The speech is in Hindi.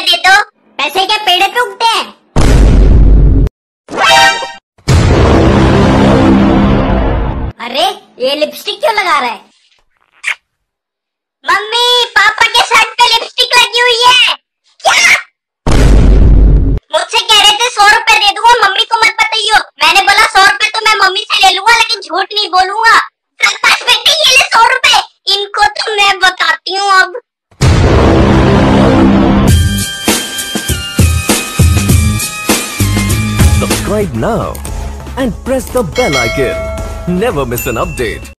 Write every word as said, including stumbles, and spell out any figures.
दे दो। पैसे क्या पेड़ पे उगते हैं? अरे ये लिपस्टिक क्यों लगा रहा है? मम्मी पापा के शर्ट पे लिपस्टिक लगी हुई है। क्या? मुझसे कह रहे थे सौ रुपए दे दूंगा, मम्मी को मत बताइयो। मैंने बोला सौ रुपए तो मैं मम्मी से ले लूंगा, लेकिन झूठ नहीं बोलूंगा। बस बेटे ये ले सौ रुपए, इनको तो मैं बताती हूँ अब। Subscribe now and press the bell icon. Never miss an update.